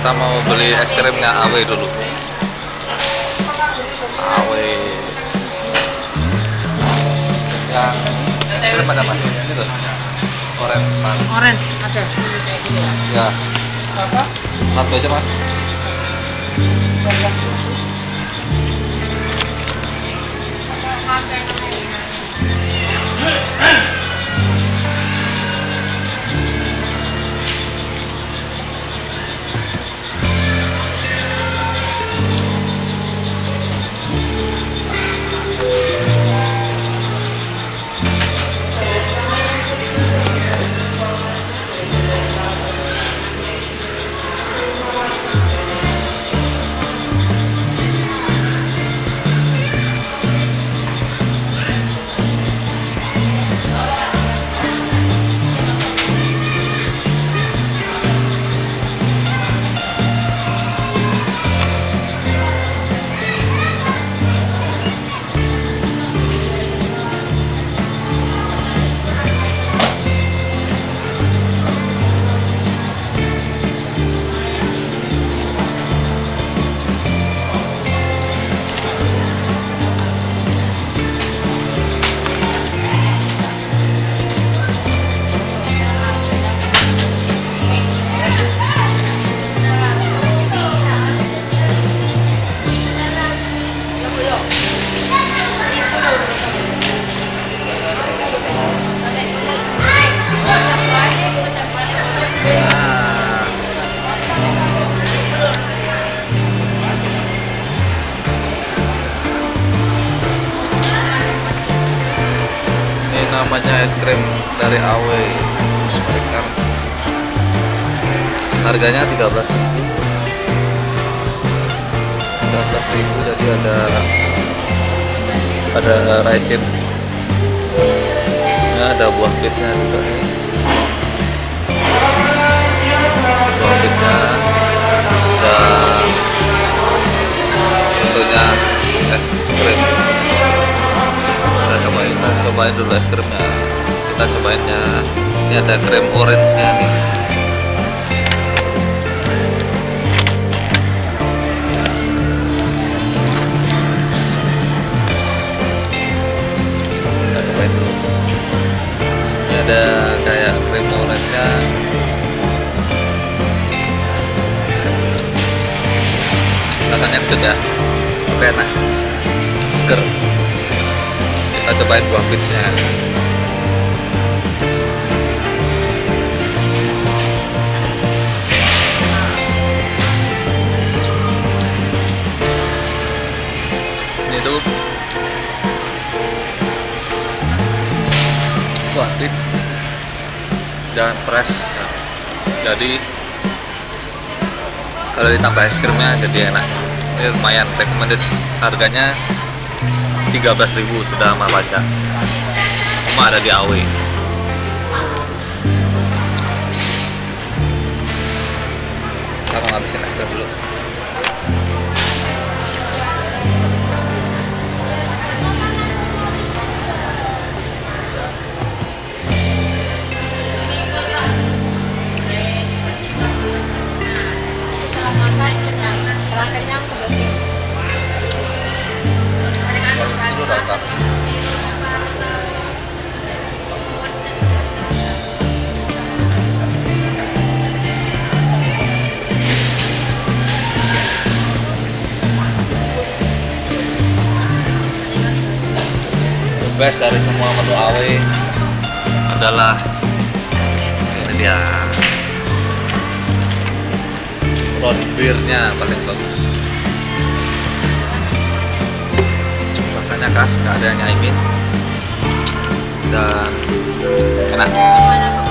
Kita mau beli es krimnya Awe dulu. Awe. Yang es krim ada mas? Ini tuh. Orange mas. Orange ada. Ya. Apa? Satu aja mas. Namanya es krim dari Awe. Harganya 13.000, jadi ada raisin, ya, ada buah pizza juga nih. Buah pizza dan tentunya es krim. Kita cobain dulu es krimnya. Kita cobainnya. Ini ada krim orange nya nih. Kita cobain dulu. Ini ada kayak krim orange nya. Rasanya gede ya, tapi enak, seger. Kita cobain buah peach-nya. Ini tuh buah peach dan fresh. Jadi kalau ditambah es krimnya jadi enak. Ini lumayan, recommended. Harganya 13.000 sudah sama baca. Cuma ada di Awe. Kita mau ngabisin es krim dulu. Best dari semua menu Awe adalah ini dia, root beer-nya paling bagus. Rasanya khas, nggak ada yang nyaimin dan enak.